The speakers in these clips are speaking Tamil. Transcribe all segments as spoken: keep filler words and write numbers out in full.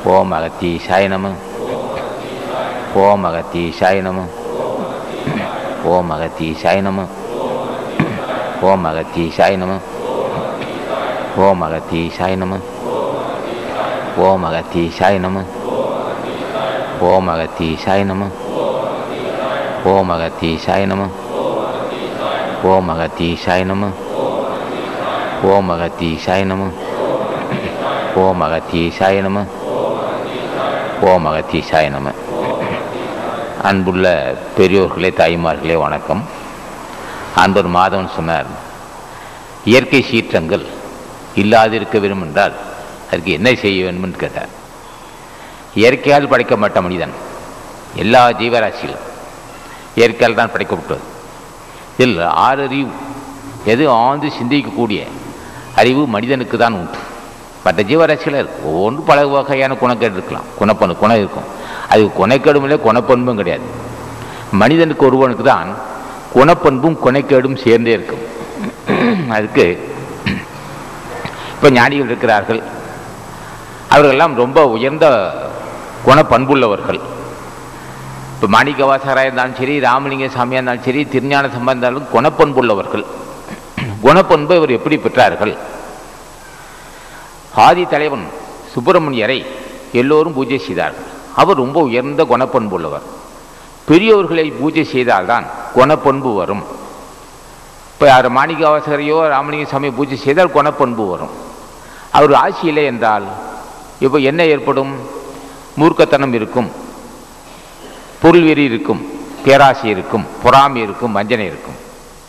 ஓம் அகத்தீசாய நம. ஓம் அகத்தீசாய நம. ஓம் அகத்தீசாய நம. ஓம் அகத்தீசாய நம. ஓம் அகத்தீசாய நம. ஓம் அகத்தீசாய நம. ஓம் அகத்தீசாய நம. ஓம் அகத்தீசாய நம. ஓம் அகத்தீசாய நம. ஓம் அகத்தீசாய நம. ஓம் அகத்தீசாய நம. ஓம் அகத்தீசாய நம. அன்புள்ள பெரியோர்களே, தாய்மார்களே, வணக்கம். அன்பர் மாதவன் சொன்னார், இயற்கை சீற்றங்கள் இல்லாதிருக்க வேண்டும் என்றால் அதுக்கு என்ன செய்ய வேண்டும் என்று கேட்டார். இயற்கையால் படைக்கப்பட்ட மனிதன் எல்லா ஜீவராசிகளும் இயற்கையால் தான் படைக்கப்பட்டது. இதில் ஆறு அறிவு, எது ஆழ்ந்து சிந்திக்கக்கூடிய அறிவு மனிதனுக்கு தான் உண்டு. மற்ற ஜீவராசிகள் இருக்கும், ஒவ்வொன்று பல வகையான குணக்கேடு இருக்கலாம், குணப்பணு குணம் இருக்கும். அது குணக்கேடும் இல்லை, குணப்பண்பும் கிடையாது. மனிதனுக்கு ஒருவனுக்கு தான் குணப்பண்பும் குணக்கேடும் சேர்ந்தே இருக்கும். அதுக்கு இப்போ ஞானிகள் இருக்கிறார்கள், அவர்களெல்லாம் ரொம்ப உயர்ந்த குணப்பண்புள்ளவர்கள். இப்போ மாணிக்கவாசகராக இருந்தாலும் சரி, ராமலிங்க சாமியாக இருந்தாலும் சரி, திருஞான சம்பந்தம் இருந்தாலும் குணப்பண்புள்ளவர்கள். குணப்பண்பு இவர் எப்படி பெற்றார்கள்? ஆதி தலைவன் சுப்பிரமணியரை எல்லோரும் பூஜை செய்தார்கள். அவர் ரொம்ப உயர்ந்த குணப்பண்பு உள்ளவர். பெரியவர்களை பூஜை செய்தால்தான் குணப்பண்பு வரும். இப்போ யார் மாணிக்கவாசகரையோ ராமலிங்க சாமியை பூஜை செய்தால் குணப்பண்பு வரும். அவர் ஆட்சியில்லை என்றால் இப்போ என்ன ஏற்படும்? மூர்க்கத்தனம் இருக்கும், பொருள் வெறி இருக்கும், பேராசை இருக்கும், பொறாமை இருக்கும், வஞ்சனை இருக்கும்.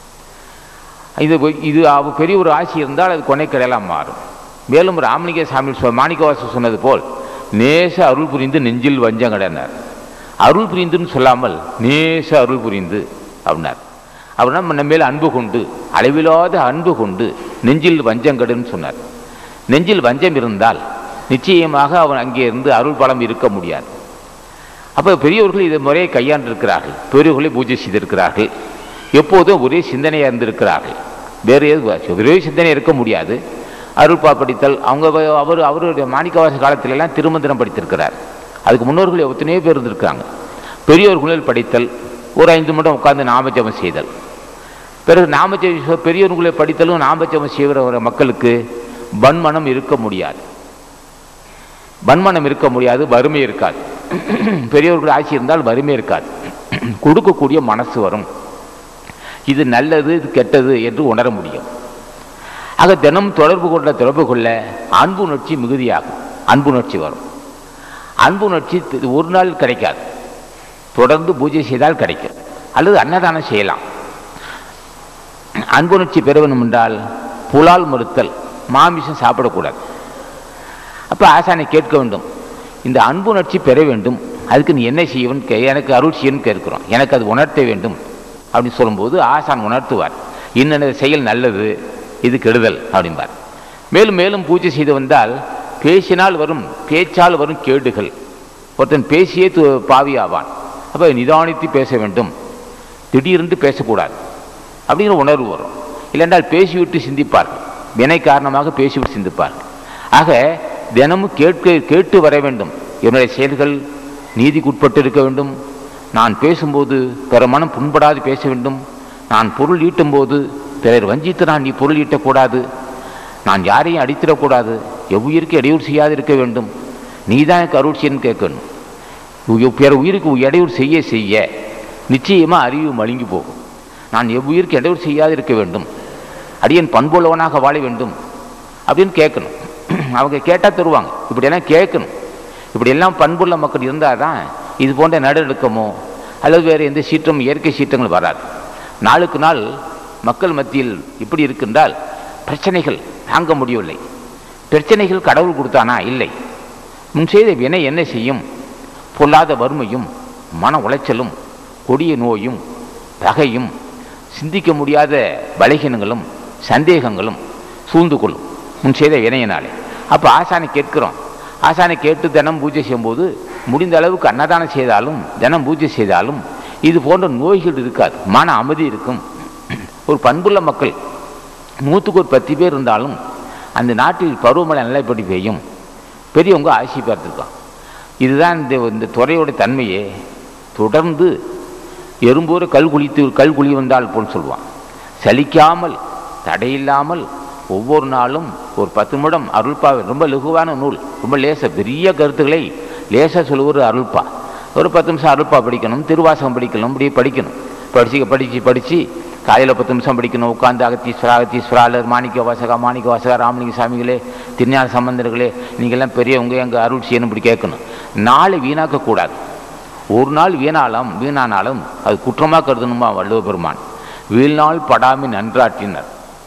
இது இது பெரிய ஒரு ஆட்சி இருந்தால் அது கொனைக்கடையெல்லாம் மாறும். மேலும் ராமலிங்க சாமி மாணிக்கவாசகர் சொன்னது போல் நேச அருள் புரிந்து நெஞ்சில் வஞ்சம் கிடையார். அருள் புரிந்துன்னு சொல்லாமல் நேச அருள் புரிந்து அப்படின்னார். அப்படின்னா நம்ம மேல் அன்பு கொண்டு, அளவில்லாத அன்பு கொண்டு நெஞ்சில் வஞ்சம் கெடுன்னு சொன்னார். நெஞ்சில் வஞ்சம் இருந்தால் நிச்சயமாக அவன் அங்கே இருந்து அருள் பலம் இருக்க முடியாது. அப்போ பெரியவர்கள் இதை முறையை கையாண்டிருக்கிறார்கள், பெரியவர்களை பூஜை செய்திருக்கிறார்கள், எப்போதும் ஒரே சிந்தனையாக இருந்திருக்கிறார்கள். வேறு எது ஒரே சிந்தனை இருக்க முடியாது. அருள்பா படித்தல், அவங்க அவர் அவருடைய மாணிக்கவாச காலத்திலெல்லாம் திருமந்திரம் படித்திருக்கிறார். அதுக்கு முன்னோர்கள் எத்தனையோ பேர் இருந்திருக்காங்க. பெரியோர்களில் படித்தல், ஒரு ஐந்து நிமிடம் உட்கார்ந்து நாமஜபம் செய்தல், பிறகு நாமஜப பெரியோர்களை படித்தலும் நாமஜபம் செய்கிற மக்களுக்கு பன்மனம் இருக்க முடியாது. பன்மனம் இருக்க முடியாது, வறுமை இருக்காது. பெரியவர்கள் ஆட்சி இருந்தால் வறுமை இருக்காது, கொடுக்கக்கூடிய மனசு வரும். இது நல்லது, இது கெட்டது என்று உணர முடியும். ஆக தினம் தொடர்பு கொள்ள தொடர்பு கொள்ள அன்பு உணர்ச்சி மிகுதியாகும், அன்பு உணர்ச்சி வரும். அன்பு உணர்ச்சி ஒரு நாள் கிடைக்காது, தொடர்ந்து பூஜை செய்தால் கிடைக்கும், அல்லது அன்னதானம் செய்யலாம். அன்பு உணர்ச்சி பெற வேண்டும் என்றால் புலால் மறுத்தல், மாமிசம் சாப்பிடக்கூடாது. அப்போ ஆசானை கேட்க வேண்டும், இந்த அன்பு உணர்ச்சி பெற வேண்டும், அதுக்கு நீ என்ன செய்யணும், எனக்கு அருள் செய்யணும்னு கேட்கிறோம், எனக்கு அது உணர்த்த வேண்டும் அப்படின்னு சொல்லும்போது ஆசான் உணர்த்துவார். இன்னென்ன செயல் நல்லது, இது கெடுதல் அப்படின்பார். மேலும் மேலும் பூஜை செய்து வந்தால் பேசினால் வரும், பேச்சால் வரும் கேடுகள். ஒருத்தன் பேசியே பாவி ஆவான். அப்போ நிதானித்து பேச வேண்டும், திடீரென்று பேசக்கூடாது அப்படிங்கிற உணர்வு வரும். இல்லைன்றால் பேசிவிட்டு சிந்திப்பார்கள், வினை காரணமாக பேசிவிட்டு சிந்திப்பார்கள். ஆக தினமும் கேட்க கேட்டு வர வேண்டும். என்னுடைய செயல்கள் நீதிக்கு உட்பட்டு இருக்க வேண்டும். நான் பேசும்போது பிற மனம் புண்படாது பேச வேண்டும். நான் பொருள் ஈட்டும் போது பிறர் வஞ்சித்து நான் நீ பொருள் ஈட்டக்கூடாது. நான் யாரையும் அடித்திடக்கூடாது. எவ்வுயிருக்கு இடையூறு செய்யாது இருக்க வேண்டும். நீ தான் எனக்கு அருள் செய்யன்னு கேட்கணும். பிற உயிருக்கு இடையூறு செய்ய செய்ய நிச்சயமாக அறிவு மழுங்கி போகும். நான் எவ்வுயிருக்கு இடையூறு செய்யாது இருக்க வேண்டும், அடியன் பண்புள்ளவனாக வாழ வேண்டும் அப்படின்னு கேட்கணும். அவங்க கேட்டால் தருவாங்க. இப்படியெல்லாம் கேட்கணும். இப்படியெல்லாம் பண்புள்ள மக்கள் இருந்தால் தான் இது போன்ற நடவடிக்கமோ அல்லது வேறு எந்த சீற்றமும் இயற்கை சீற்றங்கள் வராது. நாளுக்கு நாள் மக்கள் மத்தியில் இப்படி இருக்கின்றால் பிரச்சனைகள் தாங்க முடியவில்லை. பிரச்சனைகள் கடவுள் கொடுத்தானா? இல்லை. முன் செய்த வினை என்ன செய்யும்? பொல்லாத வறுமையும் மன உளைச்சலும் கொடிய நோயும் பகையும் சிந்திக்க முடியாத பலகீனங்களும் சந்தேகங்களும் சூழ்ந்து கொள்ளும் முன் செய்த வினையினாலே. அப்போ ஆசானை கேட்கிறோம். ஆசானை கேட்டு தினம் பூஜை செய்யும்போது முடிந்த அளவுக்கு அன்னதானம் செய்தாலும் தினம் பூஜை செய்தாலும் இது போன்ற நோய்கள் இருக்காது, மன அமைதி இருக்கும். ஒரு பண்புள்ள மக்கள் நூற்றுக்கு ஒரு பத்து பேர் இருந்தாலும் அந்த நாட்டில் பருவமழை நல்லபடி பெய்யும். பெரியவங்க ஆட்சி பார்த்துருக்கான். இதுதான் இந்த இந்த துறையோட தன்மையே. தொடர்ந்து எறும்பூர கல் குளித்து கல் குழி வந்தால் போல் சொல்லுவான். சலிக்காமல் தடையில்லாமல் ஒவ்வொரு நாளும் ஒரு பத்து நிமிடம் அருள்பா. ரொம்ப லகுவான நூல், ரொம்ப லேச பெரிய கருத்துக்களை லேசாக சொல்லுவது அருள்பா. ஒரு பத்து நிமிஷம் அருள்பா படிக்கணும், திருவாசகம் படிக்கணும், இப்படி படிக்கணும். படிச்சு படித்து படித்து காலையில் பத்து நிமிஷம் படிக்கணும். உட்காந்து அகத்தீஸ்வரா அகத்தீஸ்வராலர் மாணிக்க வாசகா மாணிக்க வாசகா ராமலிங்க சாமிகளே திருஞான சம்பந்தர்களே நீங்கள்லாம் பெரியவங்க எங்கள் அருள் செய்யணும் இப்படி கேட்கணும். நாளை வீணாக்கக்கூடாது. ஒரு நாள் வீணாலும் வீணானாலும் அது குற்றமாக கருதணுமா வள்ளுவ பெருமான். வீழ்நாள் படாமி நன்றாற்றினர்.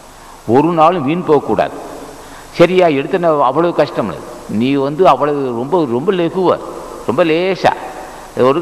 ஒரு நாளும் வீண் போகக்கூடாது. சரியா எடுத்து அவ்வளவு கஷ்டம் இல்லை. நீ வந்து அவ்வளவு ரொம்ப ரொம்ப லகுவ ரொம்ப லேசா ஒரு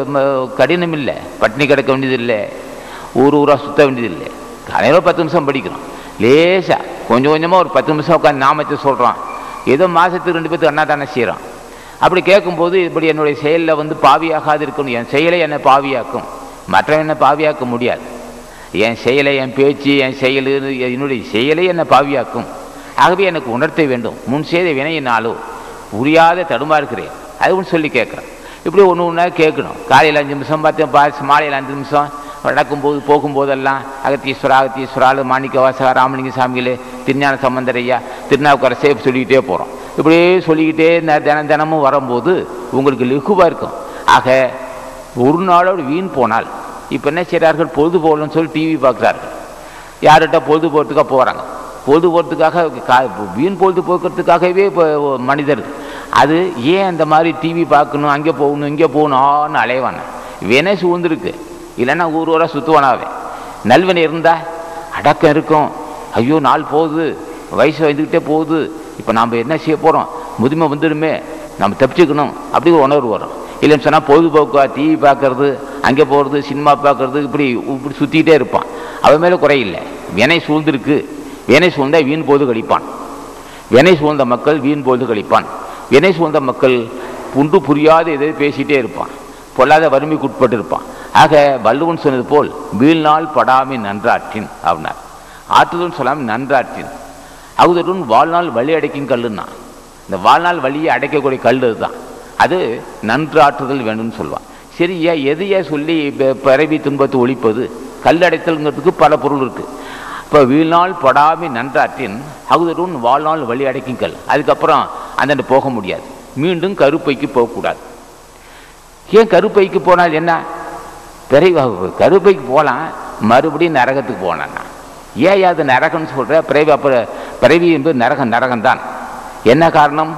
கடினம் இல்லை. பட்டினி கிடக்க வேண்டியதில்லை, ஊர் ஊராக சுற்ற வேண்டியதில்லை. காலையில் பத்து நிமிஷம் படிக்கிறோம் லேசா கொஞ்சம் கொஞ்சமாக ஒரு பத்து நிமிஷம் உட்காந்து நாமத்தை சொல்கிறோம். ஏதோ மாதத்துக்கு ரெண்டு பேருக்கு அண்ணா தானே செய்கிறோம். அப்படி கேட்கும்போது இப்படி என்னுடைய செயலில் வந்து பாவியாகாது இருக்கணும். என் செயலை என்னை பாவியாக்கும், மற்றவன் என்னை பாவியாக்க முடியாது. என் செயலை என் பேச்சு என் செயல் என்னுடைய செயலை என்னை பாவியாக்கும். ஆகவே எனக்கு உணர்த்த வேண்டும். முன் செய்த வினையினாலோ புரியாத தடுமாறுகிறேன் அதுவும் சொல்லி கேட்குறேன். இப்படி ஒன்று ஒன்றா கேட்கணும். காலையில் அஞ்சு நிமிஷம் பார்த்தேன், பா மாலையில் அஞ்சு நிமிஷம் நடக்கும்போது போகும்போதெல்லாம் அகத்தீஸ்வரா அகத்தீஸ்வராலு மாணிக்க வாசகா ராமலிங்க சாமிகளே திருஞான சம்பந்தரையா திருநாவுக்கரசே சொல்லிக்கிட்டே போகிறோம். இப்படியே சொல்லிக்கிட்டே தினம் தினமும் வரும்போது உங்களுக்கு லகுவாக இருக்கும். ஆக ஒரு நாளோடு வீண் போனால் இப்போ என்ன செய்கிறார்கள், பொழுது போகலன்னு சொல்லி டிவி பார்க்குறார்கள். யார்கிட்ட பொழுது போகிறதுக்காக போகிறாங்க. பொழுது போகிறதுக்காக வீண் பொழுது போக்குறதுக்காகவே இப்போ மனிதர் அது ஏன் அந்த மாதிரி டிவி பார்க்கணும், அங்கே போகணும் இங்கே போகணும்னு அலைவான வினை சூழ்ந்துருக்கு. இல்லைன்னா ஊர் ஊராக சுற்றுவானாவே. நல்வினை இருந்தால் அடக்கம் இருக்கும். ஐயோ நாள் போகுது, வயசு வந்துக்கிட்டே போகுது, இப்போ நாம் என்ன செய்ய போகிறோம், முதுமை வந்துடுமே, நம்ம தப்பிச்சுக்கணும் அப்படி ஒரு உணர்வு வரும். இல்லைன்னு சொன்னால் பொழுதுபோக்கா டிவி பார்க்கறது, அங்கே போகிறது, சினிமா பார்க்கறது, இப்படி இப்படி சுற்றிக்கிட்டே இருப்பான். அவன் மேலே குறையில்லை. வினை சூழ்ந்திருக்கு. வினை சூழ்ந்தால் வீண் பொழுது கழிப்பான். வினை சூழ்ந்த மக்கள் வீண் பொழுது கழிப்பான். வினை சூழ்ந்த மக்கள் புண்டு புரியாத எதை பேசிகிட்டே இருப்பான். பொல்லாத வறுமைக்கு உட்பட்டு இருப்பான். ஆக வள்ளுவன் சொன்னது போல் வீழ்நாள் படாமை நன்றாற்றின் அப்படின்னார். ஆற்றுதல் சொல்லாமல் நன்றாற்றின். அகுதருன் வாழ்நாள் வழி அடைக்கும் கல்லுன்னா இந்த வாழ்நாள் வழியை அடைக்கக்கூடிய கல் தான். அது நன்று ஆற்றுதல் வேண்டும்னு சொல்லுவான். சரியா எதையா சொல்லி பிறவி துன்பத்தை ஒழிப்பது, கல் அடைத்தல்ங்கிறதுக்கு பல பொருள் இருக்குது. இப்போ வீழ்நாள் படாமை நன்றாற்றின் அகுதருன் வாழ்நாள் வழி அடைக்கும் கல். அதுக்கப்புறம் அந்த போக முடியாது. மீண்டும் கருப்பைக்கு போகக்கூடாது. ஏன் கருப்பைக்கு போனால் என்ன, பிறவி கருப்பைக்கு போகலாம், மறுபடியும் நரகத்துக்கு போனான்னா ஏன் அது நரகம்னு சொல்கிற பிறவி. அப்புறம் பிறவி என்பது நரகம் நரகம்தான். என்ன காரணம்,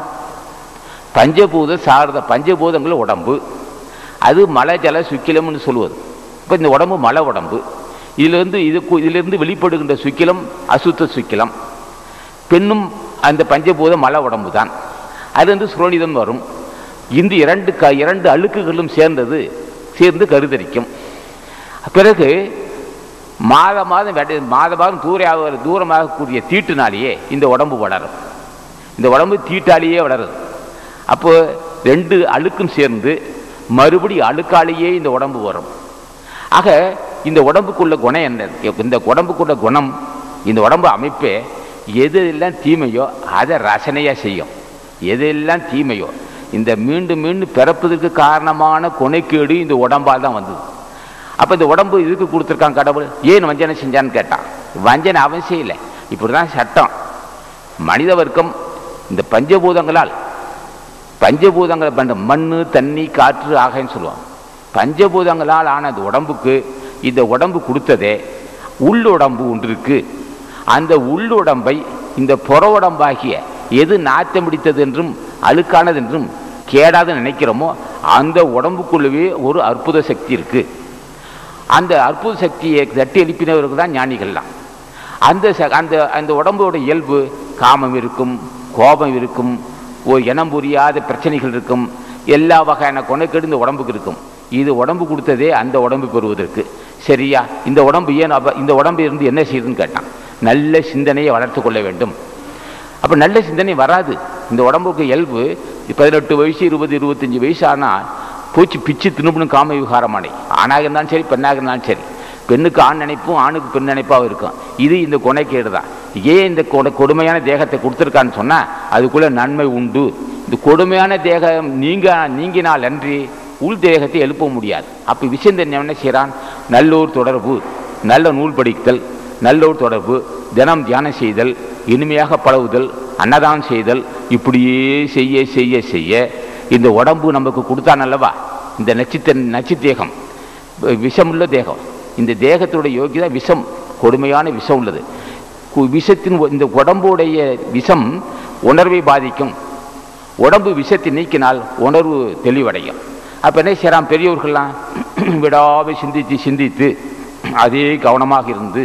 பஞ்சபூத சார்ந்த பஞ்சபூதங்கள் உடம்பு, அது மலை ஜல சுக்கிலம்னு சொல்லுவது. இப்போ இந்த உடம்பு மலை உடம்பு, இதிலிருந்து இது இதிலிருந்து வெளிப்படுகின்ற சுக்கிலம் அசுத்த சுக்கிலம். பெண்ணும் அந்த பஞ்சபூத மலை உடம்பு தான். அது வந்து சுரோனிதம் வரும். இந்த இரண்டு க இரண்டு அழுக்குகளும் சேர்ந்தது சேர்ந்து கருதரிக்கும். பிறகு மாத மாதம் வெட மாத மாதம் தூர தூரமாகக்கூடிய தீட்டுனாலேயே இந்த உடம்பு வளரும். இந்த உடம்பு தீட்டாலேயே வளருது. அப்போ ரெண்டு அழுக்கும் சேர்ந்து மறுபடி அழுக்காலேயே இந்த உடம்பு வரும். ஆக இந்த உடம்புக்குள்ள குணம் என்ன, இந்த உடம்புக்குள்ள குணம், இந்த உடம்பு அமைப்பே எதெல்லாம் தீமையோ அதை ரசனையாக செய்யும். எதெல்லாம் தீமையோ இந்த மீண்டும் மீண்டும் பிறப்பதற்கு காரணமான கொனைக்கேடு இந்த உடம்பால் தான் வந்தது. அப்போ இந்த உடம்பு இதுக்கு கொடுத்துருக்கான் கடவுள். ஏன் வஞ்சனை செஞ்சான்னு கேட்டான். வஞ்சனை அவசியம் இல்லை, இப்படி தான் சட்டம். மனித வர்க்கம் இந்த பஞ்சபூதங்களால் பஞ்சபூதங்கள் பண்ண மண் தண்ணி காற்று ஆகைன்னு சொல்லுவாங்க. பஞ்சபூதங்களால் ஆன அந்த உடம்புக்கு இந்த உடம்பு கொடுத்ததே உள்ளுடம்பு ஒன்று இருக்கு. அந்த உள்ளுடம்பை இந்த புற உடம்பாகிய எது நாத்தம் பிடித்தது என்றும் அழுக்கானது என்றும் கேடாது நினைக்கிறோமோ அந்த உடம்புக்குள்ளவே ஒரு அற்புத சக்தி இருக்கு. அந்த அற்புத சக்தியை தட்டி எழுப்பினவர்கள் தான் ஞானிகள்லாம். அந்த அந்த அந்த உடம்போட இயல்பு காமம் இருக்கும், கோபம் இருக்கும், ஒரு இனம் புரியாத பிரச்சனைகள் இருக்கும், எல்லா வகையான கொனைக்கேடு இந்த உடம்புக்கு இருக்கும். இது உடம்பு கொடுத்ததே அந்த உடம்பு பெறுவதற்கு. சரியா, இந்த உடம்பு ஏன் இந்த உடம்பு இருந்து என்ன செய்யுதுன்னு கேட்டான். நல்ல சிந்தனையை வளர்த்து கொள்ள வேண்டும். அப்போ நல்ல சிந்தனை வராது. இந்த உடம்புக்கு இயல்பு பதினெட்டு வயசு இருபது இருபத்தஞ்சி வயசு ஆனால் பூச்சி பிச்சு திணுபணும் காம விவகாரமானே. ஆணாக இருந்தாலும் சரி பெண்ணாக இருந்தாலும் சரி. பெண்ணுக்கு ஆண் நினைப்பும் ஆணுக்கு பெண் நினைப்பாகவும் இருக்கும். இது இந்த கொனைக்கேடு தான். ஏன் இந்த கொடை கொடுமையான தேகத்தை கொடுத்துருக்கான்னு சொன்னால் அதுக்குள்ளே நன்மை உண்டு, இந்த கொடுமையான தேகம் நீங்க நீங்கினால் அன்றி உள் தேகத்தை எழுப்ப முடியாது. அப்போ விஷந்தன் என்ன செய்கிறான்? நல்லோர் தொடர்பு, நல்ல நூல் படித்தல், நல்லோர் தொடர்பு, தினம் தியானம் செய்தல், இனிமையாக பழகுதல், அன்னதானம் செய்தல், இப்படியே செய்ய செய்ய செய்ய இந்த உடம்பு நமக்கு கொடுத்தான் அல்லவா இந்த நச்சுத்த நச்சு தேகம், விஷமுள்ள தேகம். இந்த தேகத்துடைய யோகியதா விஷம், கொடுமையான விஷம் உள்ளது. விஷத்தின் இந்த உடம்புடைய விஷம் உணர்வை பாதிக்கும். உடம்பு விஷத்தை நீக்கினால் உணர்வு தெளிவடையும். அப்போ என்ன செய்யறான்? பெரியவர்கள்லாம் விடாமல் சிந்தித்து சிந்தித்து அதே கவனமாக இருந்து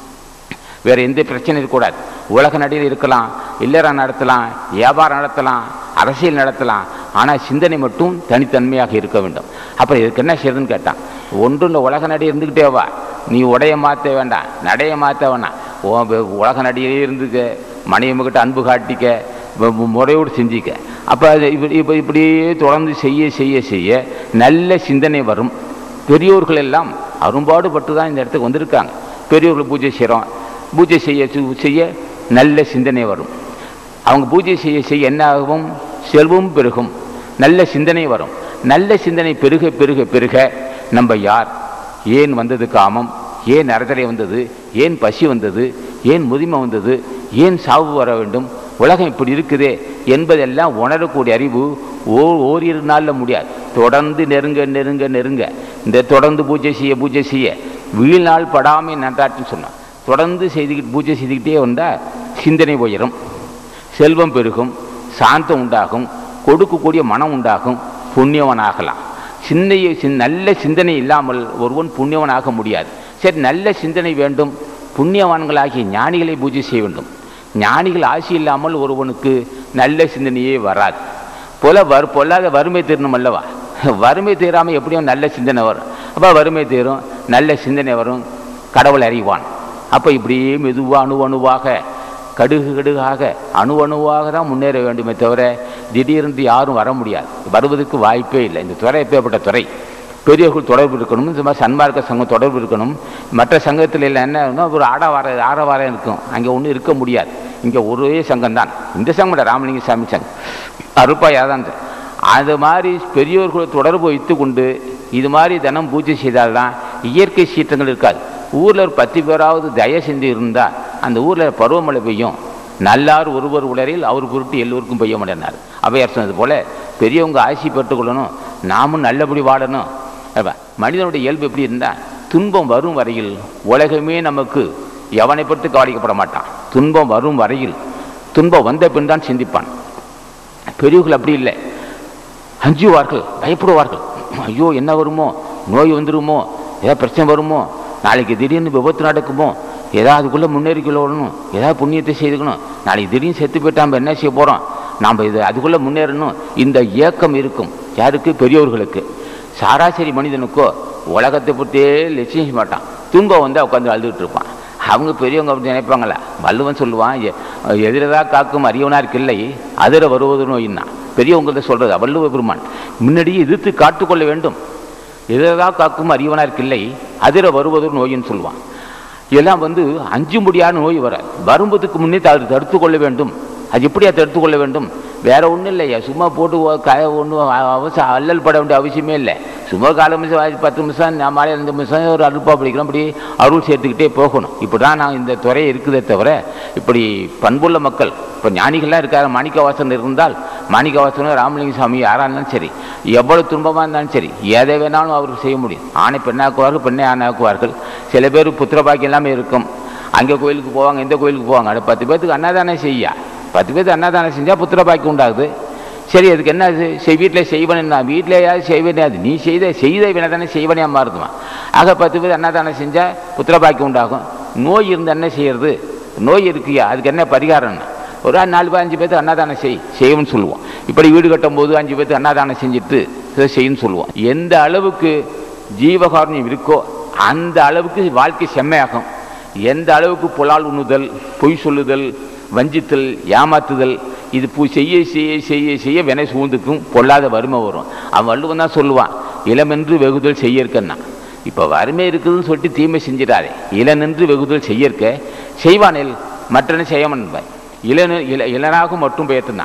வேற எந்த பிரச்சனை இருக்கக்கூடாது. உலக நடிகர் இருக்கலாம், இல்லற நடத்தலாம், வியாபாரம் நடத்தலாம், அரசியல் நடத்தலாம், ஆனால் சிந்தனை மட்டும் தனித்தன்மையாக இருக்க வேண்டும். அப்புறம் இதுக்கு என்ன செய்யறதுன்னு கேட்டான். ஒன்றும் இந்த உலக நடி இருந்துக்கிட்டே வா, நீ உடைய மாற்ற வேண்டாம், நடைய மாற்ற வேண்டாம், உலக நடிகே இருந்துக்க, மனைவிகிட்ட அன்பு காட்டிக்க, முறையோடு செஞ்சிக்க. அப்போ அது இப்படி இப்போ இப்படியே தொடர்ந்து செய்ய செய்ய செய்ய நல்ல சிந்தனை வரும். பெரியோர்கள் எல்லாம் அரும்பாடுபட்டு தான் இந்த இடத்துக்கு வந்திருக்காங்க. பெரியோர்கள் பூஜை செய்கிறோம், பூஜை செய்ய செய்ய நல்ல சிந்தனை வரும். அவங்க பூஜை செய்ய செய்ய என்ன ஆகும்? செல்வம் பெருகும், நல்ல சிந்தனை வரும். நல்ல சிந்தனை பெருக பெருக பெருக நம்ம யார், ஏன் வந்தது காமம், ஏன் நரதரை வந்தது, ஏன் பசி வந்தது, ஏன் முதுமை வந்தது, ஏன் சாவு வர வேண்டும், உலகம் இப்படி இருக்குதே என்பதெல்லாம் உணரக்கூடிய அறிவு ஓ ஓரிரு நாளில் முடியாது. தொடர்ந்து நெருங்க நெருங்க நெருங்க இந்த தொடர்ந்து பூஜை செய்ய பூஜை செய்ய வீழ்நாள் படாமை நன்றாட்டுன்னு சொன்னான். தொடர்ந்து செய்துக்கிட்டு பூஜை செய்துக்கிட்டே வந்தால் சிந்தனை உயரும், செல்வம் பெருகும், சாந்தம் உண்டாகும், கொடுக்கக்கூடிய மனம் உண்டாகும், புண்ணியவனாகலாம். சிந்தையை நல்ல சிந்தனை இல்லாமல் ஒருவன் புண்ணியவனாக முடியாது. சரி, நல்ல சிந்தனை வேண்டும், புண்ணியவான்களாகிய ஞானிகளை பூஜை செய்ய வேண்டும். ஞானிகள் ஆசி இல்லாமல் ஒருவனுக்கு நல்ல சிந்தனையே வராது. போல வரு பொல்லாத வறுமை தீரணும் அல்லவா? வறுமை தீராமல் எப்படியும் நல்ல சிந்தனை வரும். அப்போ வறுமை தீரும், நல்ல சிந்தனை வரும், கடவுள் அறிவான். அப்போ இப்படியே மெதுவாக அணு அணுவாக கடுகு கடுகாக அணு அணுவாக தான் முன்னேற வேண்டுமே தவிர திடீர்னு யாரும் வர முடியாது, வருவதற்கு வாய்ப்பே இல்லை. இந்த துறை எப்பேற்பட்ட துறை, பெரியவர்கள் தொடர்பு இருக்கணும், இந்த மாதிரி சன்மார்க்க சங்கம் தொடர்பு இருக்கணும். மற்ற சங்கத்தில் இல்லை என்ன ஒரு ஆடவார ஆரவாரம் இருக்கும், அங்கே ஒன்றும் இருக்க முடியாது. இங்கே ஒரே சங்கம் தான், இந்த சங்கம் ராமலிங்க சாமி சங்கம், அருப்பாயாக தான். அது மாதிரி பெரியோர்கள் தொடர்பு வைத்து கொண்டு இது மாதிரி தினம் பூஜை செய்தால்தான் இயற்கை சீற்றங்கள் இருக்காது. ஊரில் ஒரு பத்து பேராவது தய செஞ்சு இருந்தால் அந்த ஊரில் பருவமழை பெய்யும். நல்லார் ஒருவர் உலரில் அவர் பொருட்டு எல்லோருக்கும் பெய்ய மாட்டேனார் அவையார் சொன்னது போல பெரியவங்க ஆசி பெற்றுக்கொள்ளணும், நாமும் நல்லபடி வாழணும். மனிதனுடைய இயல்பு எப்படி இருந்தால் துன்பம் வரும் வரையில் உலகமே நமக்கு எவனை பற்றி கவனிக்கப்பட மாட்டான். துன்பம் வரும் வரையில், துன்பம் வந்த பின் தான் சிந்திப்பான். பெரியவர்கள் அப்படி இல்லை, அஞ்சுவார்கள், பயப்படுவார்கள். ஐயோ என்ன வருமோ, நோய் வந்துடுமோ, ஏதாவது பிரச்சனை வருமோ, நாளைக்கு திடீர்னு விபத்து நடக்குமோ, ஏதாவது அதுக்குள்ளே முன்னேறிக்கொள்ளணும், ஏதாவது புண்ணியத்தை செய்துக்கணும், நாளைக்கு திடீர்னு செத்து போயிட்டு நம்ம என்ன செய்ய போகிறோம், நாம் இது அதுக்குள்ளே முன்னேறணும். இந்த ஏக்கம் இருக்கும். யாருக்கு? பெரியவர்களுக்கு. சராசரி மனிதனுக்கோ உலகத்தை பற்றியே லட்சியம் செய்ய மாட்டான். துன்பம் வந்து உட்காந்து அழுதுகிட்டு இருப்பான். அவங்க பெரியவங்க அப்படி நினைப்பாங்களா? வள்ளுவன் சொல்லுவான், எதிரதாக காக்கும் அறியவனாருக்கு இல்லை அதிர வருவது நோயின்னா. பெரியவங்கள்ட்ட சொல்கிறது வள்ளுவ பெருமான். முன்னாடியே எதிர்த்து காத்துக்கொள்ள வேண்டும். எதிரதாக காக்கும் அறியவனாருக்கு இல்லை அதிர வருவது நோயின்னு சொல்லுவான். இதெல்லாம் வந்து அஞ்சு முடியாத நோய் வர வரும்பதுக்கு முன்னே அதை தடுத்து கொள்ள வேண்டும். அது எப்படியா தடுத்து கொள்ள வேண்டும்? வேற ஒன்றும் இல்லையா, சும்மா போட்டு க ஒன்றும் அவசரம் அல்லல் பட வேண்டிய அவசியமே இல்லை. சும்மா கால நிமிஷம் பத்து நிமிஷம் நான் மாலை ரெண்டு நிமிஷம் ஒரு அருள்பா பிடிக்கிறோம், அப்படி அருள் சேர்த்துக்கிட்டே போகணும். இப்படி தான் நான் இந்த துறை இருக்குதே தவிர இப்படி பண்புள்ள மக்கள் இப்போ ஞானிகள்லாம் இருக்காரு. மாணிக்கவாசன் இருந்தால் மாணிக்கவாசனும் ராமலிங்க சாமி யாராக இருந்தாலும் சரி, எவ்வளோ துன்பமாக இருந்தாலும் சரி, எதை வேணாலும் அவருக்கு செய்ய முடியும். ஆணை பெண்ணாக்குவார்கள், பெண்ணை ஆணாக்குவார்கள். சில பேர் புத்திரபாக்கி எல்லாமே இருக்கும், அங்கே கோயிலுக்கு போவாங்க, இந்த கோயிலுக்கு போவாங்க. அது பத்து பேர்த்துக்கு அன்னதானம் செய்யா, பத்து பேர்த்து அன்னதானம் செஞ்சால் புத்திரபாக்கி உண்டாகுது. சரி, அதுக்கு என்ன செய் வீட்டில் செய்வனே, நான் வீட்டிலேயாவது செய்வனே, அது நீ செய்த செய்த வினை தானே செய்வனே மாறுதுமா. ஆக பத்து பேர் அன்னதானம் செஞ்சால் புத்திரபாக்கி உண்டாகும். நோய் இருந்து என்ன செய்யறது? நோய் இருக்குயா, அதுக்கு என்ன பரிகாரம்னா ஒரு நாலு பேர் அஞ்சு பேர்த்து அன்னதானம் செய் செய்யணும்னு சொல்லுவோம். இப்படி வீடு கட்டும் போது அஞ்சு பேர்த்து அன்னதானம் செஞ்சுட்டு செய்யணும்னு சொல்லுவோம். எந்த அளவுக்கு ஜீவகாரணியம் இருக்கோ அந்த அளவுக்கு வாழ்க்கை செம்மையாகும். எந்த அளவுக்கு புலால் உண்ணுதல், பொய் சொல்லுதல், வஞ்சித்தல், ஏமாத்துதல், இது பூ செய்ய செய்ய செய்ய செய்ய வினை சூழ்ந்துக்கும், பொல்லாத வறுமை வரும். அவன் வள்ளுவன் தான் சொல்லுவான், இளமென்று வெகுதல் செய்யற்கன்னா. இப்போ வறுமை இருக்குதுன்னு சொல்லிட்டு தீமை செஞ்சிடாதே, இளநின்று வெகுதல் செய்யற்க செய்வானில் மற்றனை செய்யமன்பாய். இளன இள இளனாக மட்டும் பெயர்த்துனான்.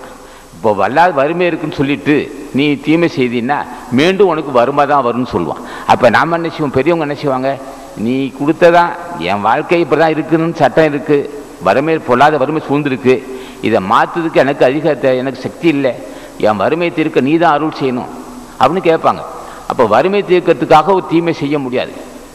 இப்போ வல்லாத வறுமை இருக்குன்னு சொல்லிட்டு நீ தீமை செய்தீன்னா மீண்டும் உனக்கு வறுமை தான் வரும்னு சொல்லுவான். அப்போ நாம் என்ன செய்வோம், பெரியவங்க என்ன செய்வாங்க, நீ கொடுத்ததான் என் வாழ்க்கை இப்போ தான் இருக்குதுன்னு சட்டம் இருக்குது, வறுமை பொல்லாத வறுமை சூழ்ந்துருக்கு, இதை மாற்றுறதுக்கு எனக்கு அதிக எனக்கு சக்தி இல்லை, என் வறுமை தீர்க்க நீ தான் அருள் செய்யணும் அப்படின்னு கேட்பாங்க. அப்போ வறுமை தீர்க்கறதுக்காக ஒரு தீமை செய்ய முடியாது.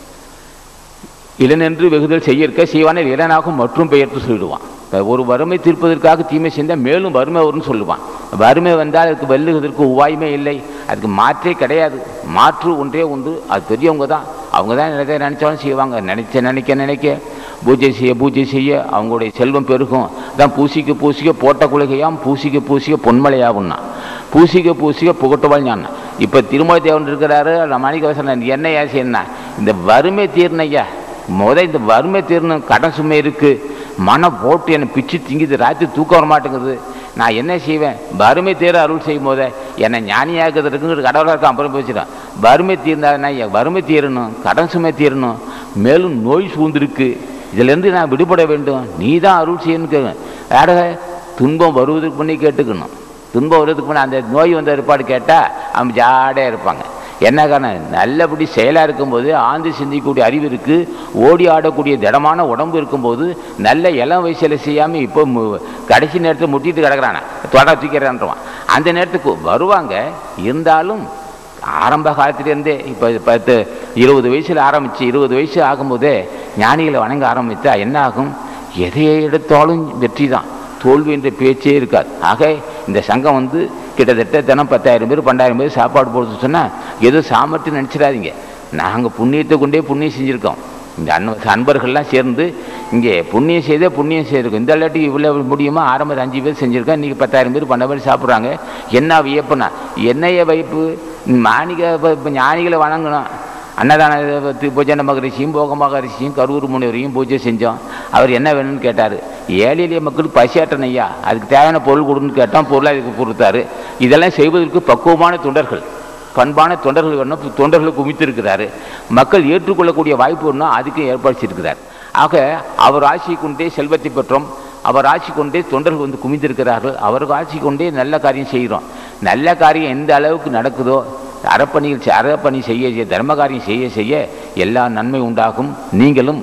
இளனென்று வெகுதல் செய்ய இருக்க செய்வான இளனாகும் மற்றும் பெயர்த்து சொல்லிடுவான். ஒரு வறுமை தீர்ப்பதற்காக தீமை செஞ்சால் மேலும் வறுமை வரும்னு சொல்லுவான். வறுமை வந்தால் அதுக்கு வெல்லுவதற்கு உவாய்மே இல்லை, அதுக்கு மாற்றே கிடையாது. மாற்று ஒன்றே உண்டு, அது பெரியவங்க தான். அவங்க தான் நினைக்க நினைச்சாலும் செய்வாங்க. நினைச்ச நினைக்க நினைக்க பூஜை செய்ய பூஜை செய்ய அவங்களுடைய செல்வம் பெருகும். தான் பூசிக்க பூசிக்க போட்ட குலகையாம் பூசிக்க பூசிக்க பொன்மலையாகும்னா பூசிக்க பூசிக்க புகட்டுவாள் ஞான். இப்போ திருமலை தேவன் இருக்கிறாரு, மாணிக்கவாசன் என்ன ஏன் செய்யணும், இந்த வறுமை தீர்ணையா முத இந்த வறுமை தீர்ணும், கடன் சுமை இருக்குது, மனம் போட்டு என்னை பிச்சு திங்கிது, ராத்திரி தூக்கம் வர மாட்டேங்குது, நான் என்ன செய்வேன், வறுமை தீர அருள் செய்யும் போதே என்னை ஞானியாக்குறதுக்குங்கிற கடவுளாக இருக்க. அப்புறம் பேசுகிறேன், வறுமை தீர்ந்தானா வறுமை தீரணும், கடன் சுமை தீரணும், மேலும் நோய் சூழ்ந்திருக்கு, இதிலேருந்து நான் விடுபட வேண்டும், நீ தான் அருள் செய்யணும்னு கேட்க. யார துன்பம் வருவதற்கு முன்னே கேட்டுக்கணும். துன்பம் வருவதுக்கு முன்னே அந்த நோய் வந்த ஏற்பாடு கேட்டால் அவங்க ஜாடையாக இருப்பாங்க. என்ன காரணம், நல்லபடி செயலாக இருக்கும்போது ஆழ்ந்து சிந்திக்கக்கூடிய அறிவு இருக்குது, ஓடி ஆடக்கூடிய திடமான உடம்பு இருக்கும்போது நல்ல இளம் வயசில் செய்யாமல் இப்போ கடைசி நேரத்தில் முட்டிட்டு கிடக்கிறானே தொட தூக்கிறான்றான். அந்த நேரத்துக்கு வருவாங்க. இருந்தாலும் ஆரம்ப காலத்திலேருந்தே இப்போ பத்து இருபது வயசில் ஆரம்பித்து இருபது வயசு ஆகும்போதே ஞானிகளை வணங்க ஆரம்பித்தா என்ன ஆகும், எதையை எடுத்தாலும் வெற்றி தான், தோல்வி என்ற பேச்சே இருக்காது. ஆக இந்த சங்கம் வந்து கிட்டத்தட்ட தினம் பத்தாயிரம் பேர் பன்னெண்டாயிரம் பேர் சாப்பாடு போடுறது சொன்னால் ஏதோ சாமர்த்தியம் நினச்சிடாதீங்க. நாங்கள் புண்ணியத்தை கொண்டே புண்ணியம் செஞ்சுருக்கோம். இந்த அன் அன்பர்கள்லாம் சேர்ந்து இங்கே புண்ணியம் செய்தே புண்ணியம் செய்திருக்கோம். இந்த இல்லாட்டி இவ்வளோ முடியுமா, ஆரம்பத்தில் அஞ்சு பேர் செஞ்சுருக்கோம், இன்றைக்கி பத்தாயிரம் பேர் பன்னெண்டு பேர் சாப்பிட்றாங்க. என்ன வியப்புனா, என்னைய வைப்பு, மாணிக இப்போ ஞானிகளை வணங்கணும். அன்னதான பூஜன மகரிஷியும் போக மகரிஷியும் கரூர் முனிவரையும் பூஜை செஞ்சோம். அவர் என்ன வேணும்னு கேட்டார், ஏழை எளிய மக்களுக்கு பசியாற்றணும் ஐயா, அதுக்கு தேவையான பொருள் கொடுன்னு கேட்டோம், பொருளை அதுக்கு கொடுத்தாரு. இதெல்லாம் செய்வதற்கு பக்குவமான தொண்டர்கள், பண்பான தொண்டர்கள் வேணும், தொண்டர்களுக்கு குவித்திருக்கிறாரு. மக்கள் ஏற்றுக்கொள்ளக்கூடிய வாய்ப்பு வேணும், அதுக்கு ஏற்படுத்தியிருக்கிறார். ஆக அவர் ஆட்சி கொண்டே செல்வத்தை பெற்றோம், அவர் ஆட்சி கொண்டே தொண்டர்கள் வந்து குவிந்திருக்கிறார்கள், அவருக்கு ஆட்சி கொண்டே நல்ல காரியம் செய்கிறோம். நல்ல காரியம் எந்த அளவுக்கு நடக்குதோ, அறப்பணிகள் அறப்பணி செய்ய செய்ய தர்ம காரியம் செய்ய செய்ய எல்லா நன்மை உண்டாகும். நீங்களும்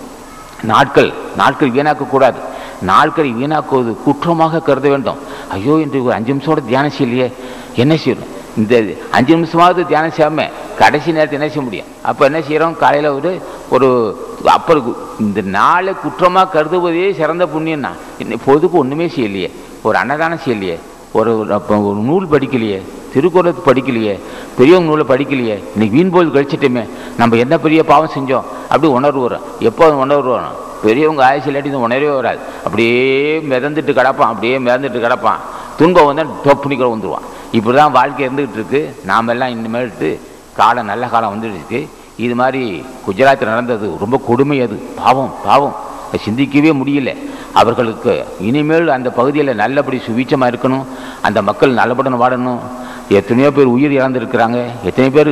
நாட்கள் நாட்கள் வீணாக்கக்கூடாது. நாட்களை வீணாக்குவது குற்றமாக கருத வேண்டும். ஐயோ என்று ஒரு அஞ்சு நிமிஷோட தியானம் செய்யலையே, என்ன செய்யணும், இந்த அஞ்சு நிமிஷமாவது தியானம் செய்யாமல் கடைசி நேரத்தை என்ன செய்ய முடியும். அப்போ என்ன செய்கிறோம், காலையில் ஒரு ஒரு அப்புறம் இந்த நாளை குற்றமாக கருதுவதே சிறந்த புண்ணியம்னா, பொதுக்கு ஒன்றுமே செய்யலையே, ஒரு அன்னதானம் செய்யலையே, ஒரு ஒரு நூல் படிக்கலையே, திருக்குறள் படிக்கலையே, பெரியவங்க நூலை படிக்கலையே, இன்னைக்கு வீண் போல் கழிச்சிட்டுமே, நம்ம என்ன பெரிய பாவம் செஞ்சோம் அப்படி உணர்வு வரும். எப்போ உணர்வு வரும், பெரியவங்க ஆயுசு இல்லாட்டி இந்த உணர்வே வராது. அப்படியே மிதந்துட்டு கிடப்பான், அப்படியே மிதந்துட்டு கிடப்பான், துன்பம் வந்தால் டொப்புனிக்கிற வந்துடுவான். இப்படி தான் வாழ்க்கை இருந்துகிட்டு இருக்கு. நாம் எல்லாம் இனிமேட்டு காலம் நல்ல காலம் வந்துடுச்சு. இது மாதிரி குஜராத்தில் நடந்தது ரொம்ப கொடுமை, அது பாவம் பாவம், சிந்திக்கவே முடியல. அவர்களுக்கு இனிமேல் அந்த பகுதியில் நல்லபடி சுவீச்சமாக இருக்கணும், அந்த மக்கள் நல்லபடியாக வாழணும். எத்தனையோ பேர் உயிர் இழந்திருக்கிறாங்க, எத்தனை பேர்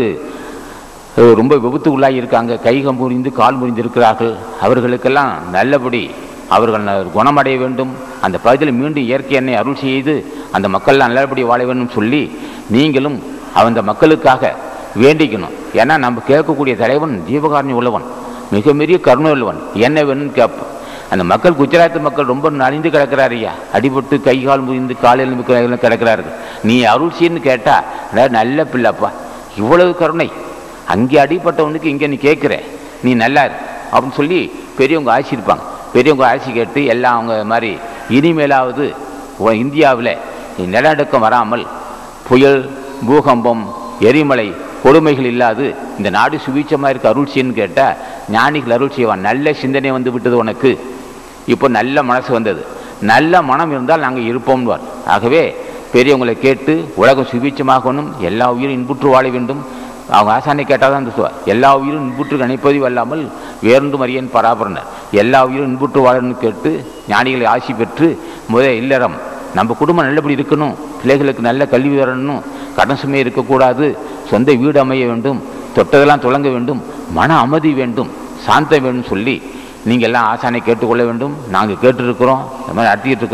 ரொம்ப விபத்துக்குள்ளாகி இருக்காங்க, கைகம் முறிந்து கால் முறிந்து இருக்கிறார்கள். அவர்களுக்கெல்லாம் நல்லபடி அவர்கள் குணமடைய வேண்டும். அந்த பகுதியில் மீண்டும் இயற்கை எண்ணெய் அருள் செய்து அந்த மக்கள்லாம் நல்லபடி வாழ வேண்டும் சொல்லி நீங்களும் அந்த மக்களுக்காக வேண்டிக்கணும். ஏன்னா நம்ம கேட்கக்கூடிய தலைவன் ஜீவகாரணி உள்ளவன், மிக பெரிய கருணை உள்ளவன், என்ன வேணும்னு கேட்போம். அந்த மக்கள் குஜராத் மக்கள் ரொம்ப நலிந்து கிடக்கிறார் ஐயா, அடிபட்டு கை கால் முறிந்து காலையில் கிடக்கிறார்கள். நீ அருள் செய்யன்னு கேட்டால் நல்ல பிள்ளைப்பா, இவ்வளவு கருணை, அங்கே அடிப்பட்டவனுக்கு இங்கே நீ கேட்குற, நீ நல்லா இரு அப்படின்னு சொல்லி பெரியவங்க ஆசிருப்பாங்க. பெரியவங்க ஆசி கேட்டு எல்லாம் அவங்க மாதிரி இனிமேலாவது இந்தியாவில் நிலநடுக்கம் வராமல், புயல் பூகம்பம் எரிமலை கொடுமைகள் இல்லாது இந்த நாடு சுவீச்சமாக இருக்க அருள் செய்யன்னு கேட்டால் ஞானிகள் அருள் செய்வான். நல்ல சிந்தனை வந்து விட்டது உனக்கு, இப்போ நல்ல மனசு வந்தது, நல்ல மனம் இருந்தால் நாங்கள் இருப்போம்வார். ஆகவே பெரியவங்களை கேட்டு உலகம் சுவீச்சமாகணும், எல்லா உயிரும் இன்புற்று வாழ வேண்டும். அவங்க ஆசானை கேட்டால் தான் சொல்லுவார், எல்லா உயிரும் இன்புற்று கணிப்பதிவு அல்லாமல் வேறொன்று மரியன் பராபரனர், எல்லா உயிரும் இன்புற்று வாழணும்னு கேட்டு ஞானிகளை ஆசி பெற்று முத இல்லறம் நம்ம குடும்பம் நல்லபடி இருக்கணும், பிள்ளைகளுக்கு நல்ல கல்வி வரணும், கடன் சுமை இருக்கக்கூடாது, சொந்த வீடு அமைய வேண்டும், தொட்டதெல்லாம் தொடங்க வேண்டும், மன அமைதி வேண்டும், சாந்தம் வேண்டும் சொல்லி நீங்கள் எல்லாம் ஆசானை கேட்டுக்கொள்ள வேண்டும். நாங்கள் கேட்டுருக்கிறோம், இந்த மாதிரி நடத்திக்கிட்டு இருக்கிறோம்.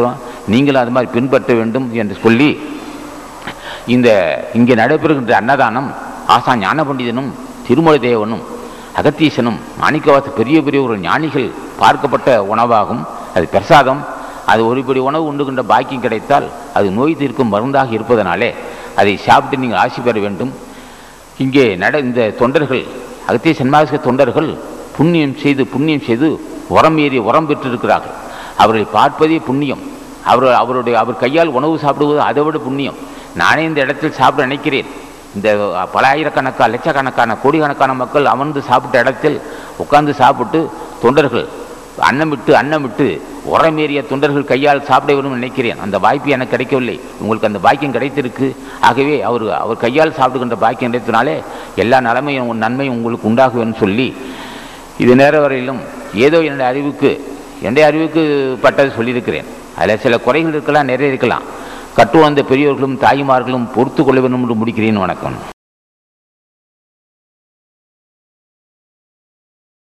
நீங்களும் அது மாதிரி பின்பற்ற வேண்டும் என்று சொல்லி இந்த இங்கே நடைபெறுகின்ற அன்னதானம் ஆசான் ஞான பண்டிதனும் திருமலை தேவனும் அகத்தீசனும் மாணிக்கவாச பெரிய பெரிய ஒரு ஞானிகள் பார்க்கப்பட்ட உணவாகும். அது பிரசாதம். அது ஒருபடி உணவு உண்டுகின்ற பாக்கியம் கிடைத்தால் அது நோய் தீர்க்கும் மருந்தாக இருப்பதனாலே அதை சாப்பிட்டு நீங்கள் ஆசி பெற வேண்டும். இங்கே நட இந்த தொண்டர்கள் அகத்திய சன்மார்க்க தொண்டர்கள் புண்ணியம் செய்து புண்ணியம் செய்து உரம் ஏறி உரம் பெற்றிருக்கிறார்கள். அவர்களை பார்ப்பதே புண்ணியம். அவர் அவருடைய அவர் கையால் உணவு சாப்பிடுவது அதை விட புண்ணியம். நானே இந்த இடத்தில் சாப்பிட நினைக்கிறேன். இந்த பல ஆயிரக்கணக்கான லட்சக்கணக்கான கோடிக்கணக்கான மக்கள் அமர்ந்து சாப்பிட்ட இடத்தில் உட்கார்ந்து சாப்பிட்டு தொண்டர்கள் அன்னமிட்டு அன்னமிட்டு உரமேறிய தொண்டர்கள் கையால் சாப்பிட வேண்டும் நினைக்கிறேன். அந்த வாய்ப்பு எனக்கு கிடைக்கவில்லை. உங்களுக்கு அந்த பாக்கியம் கிடைத்திருக்கு. ஆகவே அவர் அவர் கையால் சாப்பிடுகின்ற பாக்கியம் கிடைத்தனாலே எல்லா நலமையும் நன்மையும் உங்களுக்கு உண்டாகுவேன்னு சொல்லி இது நேர வரையிலும் ஏதோ என்னுடைய அறிவுக்கு என்னுடைய அறிவுக்கு பட்டது சொல்லியிருக்கிறேன். அதில் சில குறைகள் இருக்கலாம், நிறைய இருக்கலாம். கட்டுவந்த பெரியவர்களும் தாய்மார்களும் பொறுத்து கொள்ள வேண்டும் என்று முடிக்கிறேன். வணக்கம்.